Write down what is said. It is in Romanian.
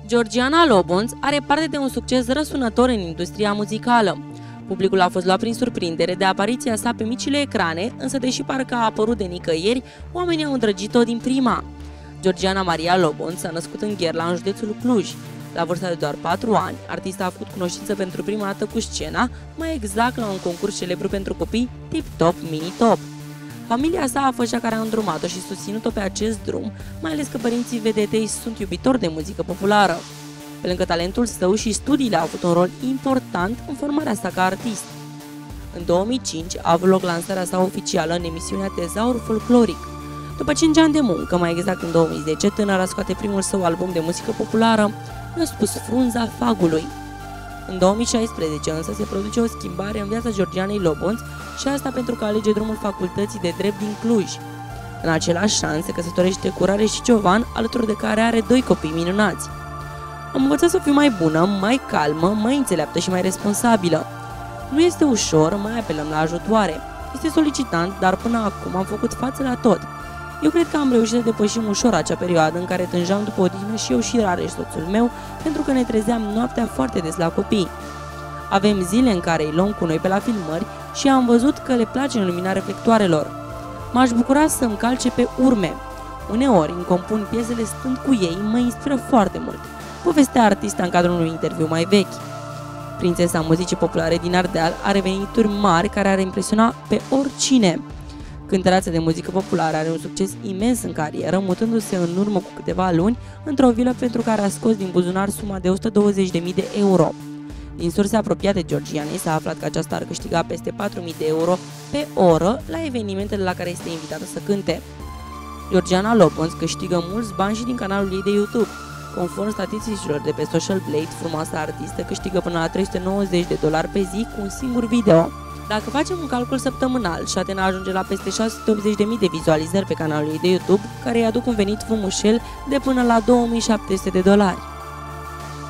Georgiana Lobonț are parte de un succes răsunător în industria muzicală. Publicul a fost luat prin surprindere de apariția sa pe micile ecrane, însă deși parcă a apărut de nicăieri, oamenii au îndrăgit-o din prima. Georgiana Maria Lobonț s-a născut în Gherla, în județul Cluj. La vârsta de doar 4 ani, artista a făcut cunoștință pentru prima dată cu scena, mai exact la un concurs celebru pentru copii, Tip Top Mini Top. Familia sa a fost cea care a îndrumat-o și susținut-o pe acest drum, mai ales că părinții vedetei sunt iubitori de muzică populară. Pe lângă talentul său, și studiile au avut un rol important în formarea sa ca artist. În 2005 a avut loc lansarea sa oficială în emisiunea Tezaur Folcloric. După 5 ani de muncă, mai exact în 2010, tânăra scoate primul său album de muzică populară, i-a spus Frunza Fagului. În 2016 însă se produce o schimbare în viața Georgianei Lobonț, și asta pentru că alege drumul facultății de drept din Cluj. În același an se căsătorește cu Rareș Ciovan, alături de care are 2 copii minunați. Am învățat să fiu mai bună, mai calmă, mai înțeleaptă și mai responsabilă. Nu este ușor, mai apelăm la ajutoare. Este solicitant, dar până acum am făcut față la tot. Eu cred că am reușit să depășim ușor acea perioadă în care tângeam după odihnă și eu și Rareș, soțul meu, pentru că ne trezeam noaptea foarte des la copii. Avem zile în care îi luăm cu noi pe la filmări și am văzut că le place în lumina reflectoarelor. M-aș bucura să-mi calce pe urme. Uneori îmi compun piesele stând cu ei, mă inspiră foarte mult. Povestea artista în cadrul unui interviu mai vechi. Prințesa muzicii populare din Ardeal are venituri mari care ar impresiona pe oricine. Cântăreața de muzică populară are un succes imens în carieră, mutându-se în urmă cu câteva luni într-o vilă pentru care a scos din buzunar suma de 120.000 de euro. Din surse apropiate Georgianei s-a aflat că aceasta ar câștiga peste 4.000 de euro pe oră la evenimentele la care este invitată să cânte. Georgiana Lobonț câștigă mulți bani și din canalul ei de YouTube. Conform statisticilor de pe Social Blade, frumoasa artistă câștigă până la $390 pe zi cu un singur video. Dacă facem un calcul săptămânal, Șatena ajunge la peste 680.000 de vizualizări pe canalul ei de YouTube, care îi aduc un venit frumușel de până la $2.700.